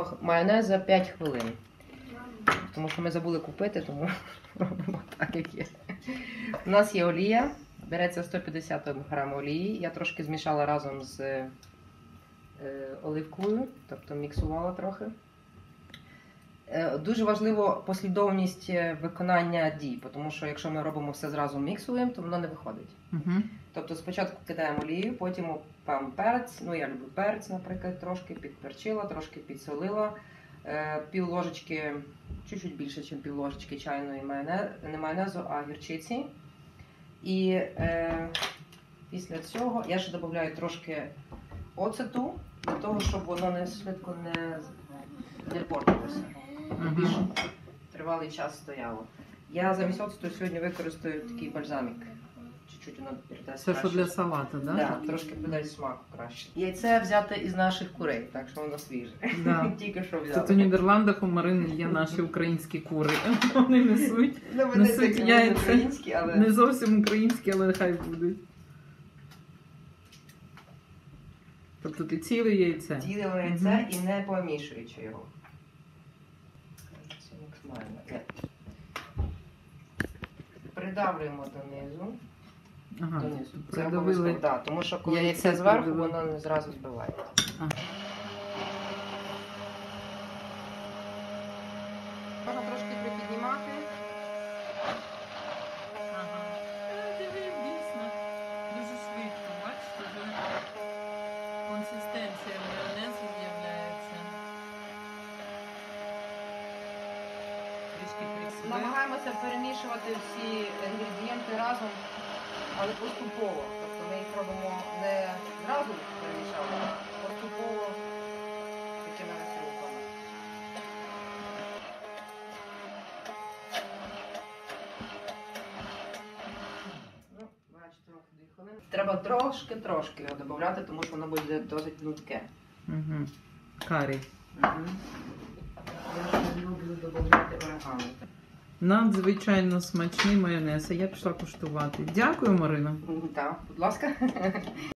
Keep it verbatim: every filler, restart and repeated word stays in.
запах майонезу за п'ять хвилин. Тому що ми забули купити, тому робимо так, як є. У нас є олія, береться сто п'ятдесят грам олії. Я трошки змішала разом з е, оливкою, тобто міксувала трохи. Е, дуже важливо послідовність виконання дій, тому що якщо ми робимо все зразу міксуємо, то воно не виходить. Угу. Тобто спочатку кидаємо олію, потім пам перець, ну я люблю перець, наприклад, трошки підперчила, трошки підсолила, е, пів ложечки, чуть-чуть більше, ніж пів ложечки чайної майонезу, не майонезу, а гірчиці. І е, після цього я ще додаю трошки оцету, для того, щоб воно не швидко не, не портилося. Більш тривалий час стояло. Я замість оцету сьогодні використаю такий бальзамік. Чуть-чуть воно передасть Це краще. що для салату, да? Да, трошки додасть смаку краще. Яйце взяти із наших курей, так що воно свіже. Да. Тільки що взяли. Тут у Нідерландах у Марини є наші українські кури. Вони несуть, Ну, вони несуть такі яйця. українські, але... Не зовсім українські, але хай будуть. Тобто ти ціле яйце? Ціле яйце Мгм. і не помішуючи його. Це максимально. Ні. Придавлюємо донизу. Ага, Донизу. Це придавили. обов'язково, да, тому що коли Яйце яйце зверху, придавили. воно не зразу збивається. Ага. Можна трошки припіднімати. Ага. Диви, дійсно. Дуже швидко, бачите, вже консистенція майонезу з'являється. Трішки красиво. Намагаємося перемішувати всі інгредієнти разом, але поступово. Тобто ми їх робимо не зразу перемішали, а поступово такими розрухами. Ну, бачите, дві хвилини. Треба трошки-трошки його додати, тому що воно буде досить нудке. Угу. Карі. Угу. Я ще люблю додати орегано. Надзвичайно смачний майонез. А я пішла куштувати. Дякую, Марина. Так, будь ласка.